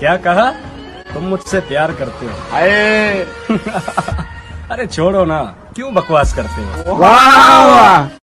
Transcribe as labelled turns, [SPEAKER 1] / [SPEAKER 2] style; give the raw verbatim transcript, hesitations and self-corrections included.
[SPEAKER 1] क्या कहा? तुम मुझसे प्यार करते हो?
[SPEAKER 2] अरे
[SPEAKER 1] अरे छोड़ो ना, क्यों बकवास करते हो?
[SPEAKER 2] वाह वाह।